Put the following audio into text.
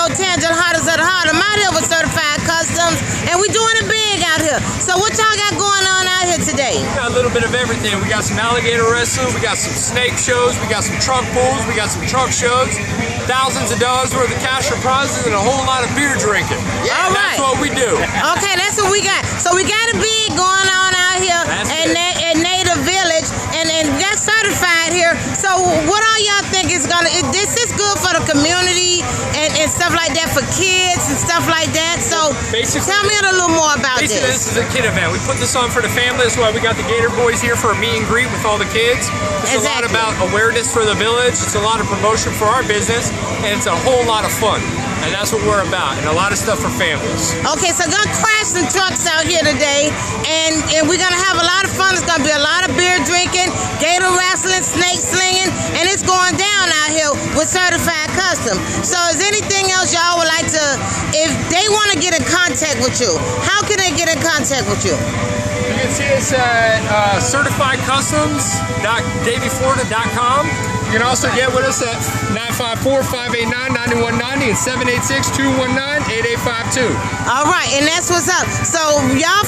Tangent Hotters of the Heart. I'm out here with Certified Customs, and we doing it big out here. So what y'all got going on out here today? We got a little bit of everything. We got some alligator wrestling, we got some snake shows, we got some truck pulls, we got some truck shows, thousands of dollars worth of cash for prizes, and a whole lot of beer drinking. Yeah, all right. That's what we do. Okay, that's what we got. So we got a big going on out here at Native Village, and that's certified here. So what all y'all think is gonna? This is good for the community and stuff like that, for kids and stuff like that. So basically, tell me a little more about this. Basically, this is a kid event. We put this on for the family. That's why we got the Gator Boys here for a meet and greet with all the kids. It's a lot about awareness for the village. It's a lot of promotion for our business, and it's a whole lot of fun. And that's what we're about, and a lot of stuff for families. Okay, so gonna crash some trucks out here today, and we're gonna have a lot of fun. It's gonna be a lot of beer drinking, gator wrestling, snake slinging, and it's going down out here with Certified Custom. So is anything else y'all would like to, if they want to get in contact with you, how can they get in contact with you? You can see us at certifiedcustoms.davyflorida.com. You can also get with us at 954-589-9190 and 786-219-8852. All right, and that's what's up. So y'all